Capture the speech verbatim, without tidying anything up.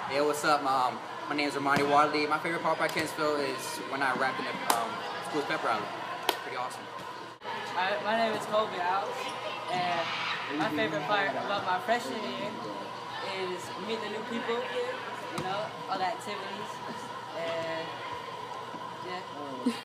Hey, what's up? Um, my name is Armani Wadley. My favorite part about Kentsville is when I rapped in the um, school's pep rally. Pretty awesome. Hi, my name is Colby Alves, and my favorite part about my freshman year is meet the new people here, you know, all the activities, and yeah.